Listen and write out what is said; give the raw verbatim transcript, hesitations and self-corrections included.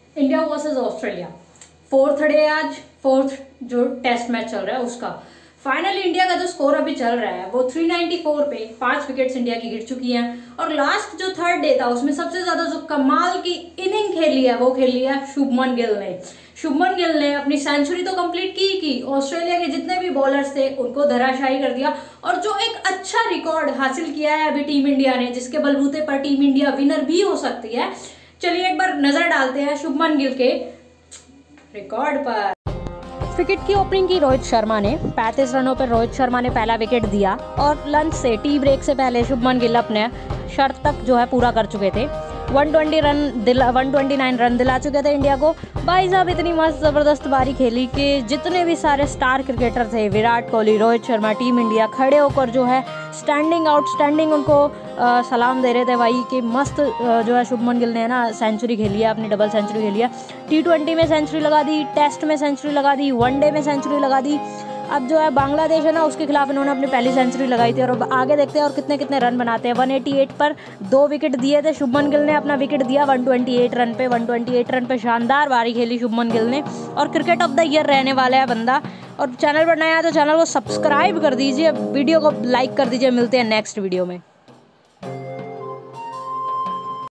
India versus Australia, fourth day आज, fourth जो test match चल रहा है उसका फाइनली इंडिया का जो स्कोर अभी चल रहा है वो तीन सौ चौरानवे पे पांच विकेट्स इंडिया की गिर चुकी हैं। और लास्ट जो थर्ड डे था उसमें सबसे ज्यादा जो कमाल की इनिंग खेली है वो खेली है शुभमन गिल ने। शुभमन गिल ने अपनी सेंचुरी तो कंप्लीट की की ऑस्ट्रेलिया के जितने भी बॉलर्स थे उनको धराशायी कर दिया और जो एक अच्छा रिकॉर्ड हासिल किया है अभी टीम इंडिया ने, जिसके बलबूते पर टीम इंडिया विनर भी हो सकती है। चलिए एक बार नजर डालते हैं शुभमन गिल के रिकॉर्ड पर। विकेट की ओपनिंग की रोहित शर्मा ने, पैंतीस रनों पर रोहित शर्मा ने पहला विकेट दिया और लंच से टी ब्रेक से पहले शुभमन गिल अपने शर्त तक जो है पूरा कर चुके थे। एक सौ बीस रन दिला एक सौ उनतीस रन दिला चुके थे इंडिया को। भाई साहब इतनी मस्त ज़बरदस्त बारी खेली कि जितने भी सारे स्टार क्रिकेटर थे, विराट कोहली, रोहित शर्मा, टीम इंडिया खड़े होकर जो है स्टैंडिंग आउटस्टैंडिंग उनको आ, सलाम दे रहे थे भाई कि मस्त आ, जो है शुभमन गिल ने ना सेंचुरी खेली है, अपनी डबल सेंचुरी खेली है। टी ट्वेंटी में सेंचुरी लगा दी, टेस्ट में सेंचुरी लगा दी, वनडे में सेंचुरी लगा दी। अब जो है बांग्लादेश है ना उसके खिलाफ इन्होंने अपनी पहली सेंचुरी लगाई थी और अब आगे देखते हैं और कितने कितने रन बनाते हैं। एक सौ अट्ठासी पर दो विकेट दिए थे शुभमन गिल ने, अपना विकेट दिया एक सौ अट्ठाईस रन पे। एक सौ अट्ठाईस रन पे शानदार बारी खेली शुभमन गिल ने और क्रिकेट ऑफ द ईयर रहने वाला है बंदा। और चैनल पर नया है तो चैनल को सब्सक्राइब कर दीजिए, वीडियो को लाइक कर दीजिए। मिलते हैं नेक्स्ट वीडियो में।